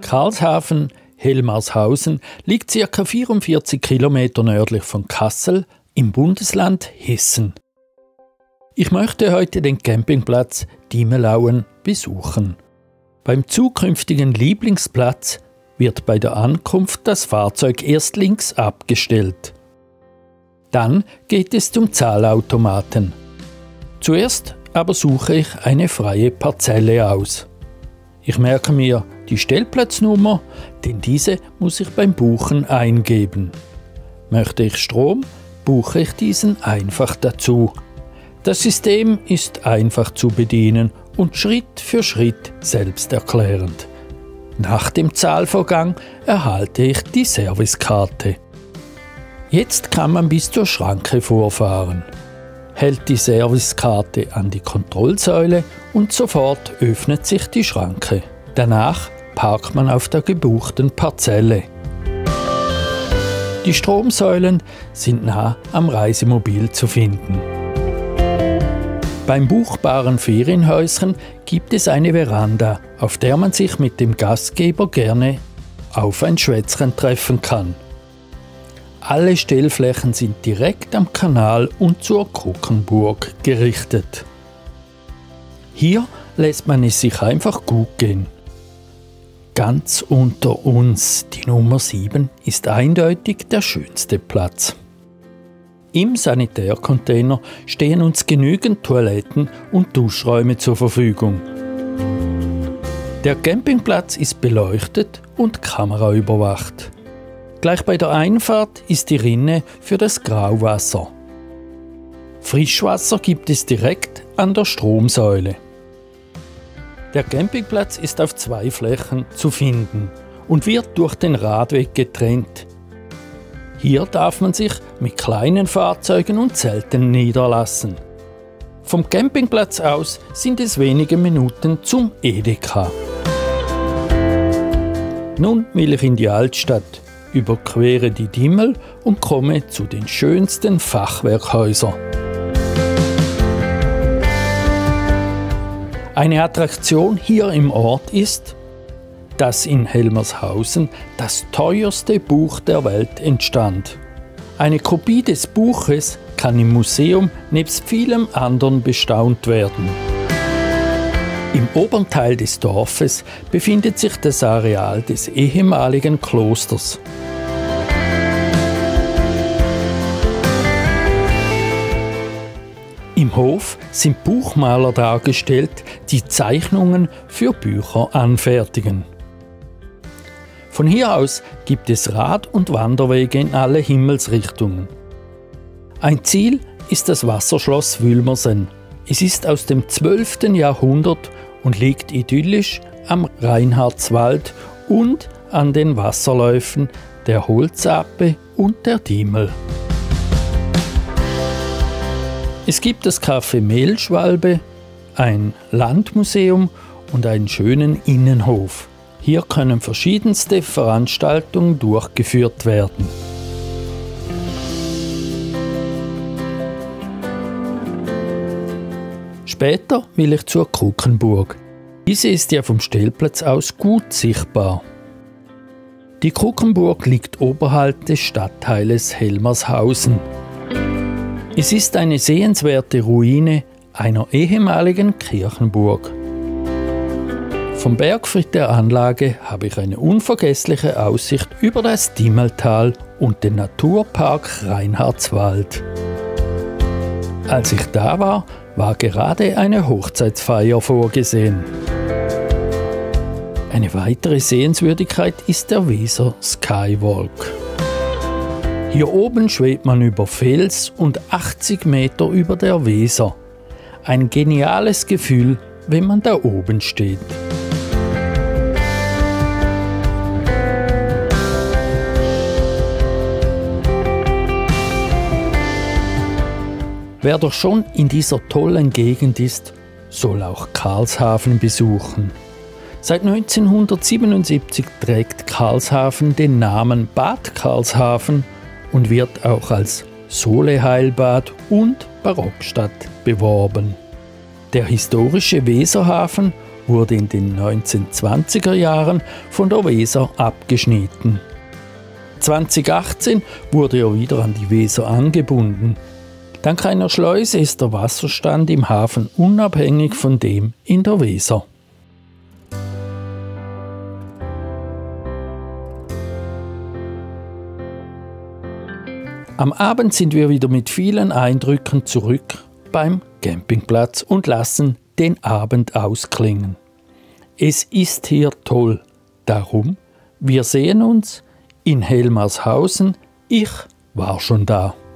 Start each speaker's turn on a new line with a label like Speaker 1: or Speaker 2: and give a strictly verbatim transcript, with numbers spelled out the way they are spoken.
Speaker 1: Karlshafen, Helmarshausen, liegt ca. vierundvierzig Kilometer nördlich von Kassel im Bundesland Hessen. Ich möchte heute den Campingplatz Diemelauen besuchen. Beim zukünftigen Lieblingsplatz wird bei der Ankunft das Fahrzeug erst links abgestellt. Dann geht es zum Zahlautomaten. Zuerst aber suche ich eine freie Parzelle aus. Ich merke mir die Stellplatznummer, denn diese muss ich beim Buchen eingeben. Möchte ich Strom, buche ich diesen einfach dazu. Das System ist einfach zu bedienen und Schritt für Schritt selbsterklärend. Nach dem Zahlvorgang erhalte ich die Servicekarte. Jetzt kann man bis zur Schranke vorfahren. Hält die Servicekarte an die Kontrollsäule und sofort öffnet sich die Schranke. Danach parkt man auf der gebuchten Parzelle. Die Stromsäulen sind nah am Reisemobil zu finden. Beim buchbaren Ferienhäuschen gibt es eine Veranda, auf der man sich mit dem Gastgeber gerne auf ein Schwätzchen treffen kann. Alle Stellflächen sind direkt am Kanal und zur Krockenburg gerichtet. Hier lässt man es sich einfach gut gehen. Ganz unter uns, die Nummer sieben, ist eindeutig der schönste Platz. Im Sanitärcontainer stehen uns genügend Toiletten und Duschräume zur Verfügung. Der Campingplatz ist beleuchtet und kameraüberwacht. Gleich bei der Einfahrt ist die Rinne für das Grauwasser. Frischwasser gibt es direkt an der Stromsäule. Der Campingplatz ist auf zwei Flächen zu finden und wird durch den Radweg getrennt. Hier darf man sich mit kleinen Fahrzeugen und Zelten niederlassen. Vom Campingplatz aus sind es wenige Minuten zum Edeka. Nun will ich in die Altstadt, überquere die Diemel und komme zu den schönsten Fachwerkhäusern. Eine Attraktion hier im Ort ist, dass in Helmarshausen das teuerste Buch der Welt entstand. Eine Kopie des Buches kann im Museum nebst vielem anderen bestaunt werden. Im oberen Teil des Dorfes befindet sich das Areal des ehemaligen Klosters. Im Hof sind Buchmaler dargestellt, die Zeichnungen für Bücher anfertigen. Von hier aus gibt es Rad- und Wanderwege in alle Himmelsrichtungen. Ein Ziel ist das Wasserschloss Wülmersen. Es ist aus dem zwölften Jahrhundert und liegt idyllisch am Reinhardswald und an den Wasserläufen der Holzape und der Diemel. Es gibt das Café Mehlschwalbe, ein Landmuseum und einen schönen Innenhof. Hier können verschiedenste Veranstaltungen durchgeführt werden. Später will ich zur Krockenburg. Diese ist ja vom Stellplatz aus gut sichtbar. Die Krockenburg liegt oberhalb des Stadtteiles Helmarshausen. Es ist eine sehenswerte Ruine einer ehemaligen Kirchenburg. Vom Bergfried der Anlage habe ich eine unvergessliche Aussicht über das Diemeltal und den Naturpark Reinhardswald. Als ich da war, war gerade eine Hochzeitsfeier vorgesehen. Eine weitere Sehenswürdigkeit ist der Weser Skywalk. Hier oben schwebt man über Fels und achtzig Meter über der Weser. Ein geniales Gefühl, wenn man da oben steht. Wer doch schon in dieser tollen Gegend ist, soll auch Karlshafen besuchen. Seit neunzehnhundertsiebenundsiebzig trägt Karlshafen den Namen Bad Karlshafen und wird auch als Soleheilbad und Barockstadt beworben. Der historische Weserhafen wurde in den neunzehnhundertzwanziger Jahren von der Weser abgeschnitten. zweitausendachtzehn wurde er wieder an die Weser angebunden. Dank einer Schleuse ist der Wasserstand im Hafen unabhängig von dem in der Weser. Am Abend sind wir wieder mit vielen Eindrücken zurück beim Campingplatz und lassen den Abend ausklingen. Es ist hier toll. Darum, wir sehen uns in Helmarshausen. Ich war schon da.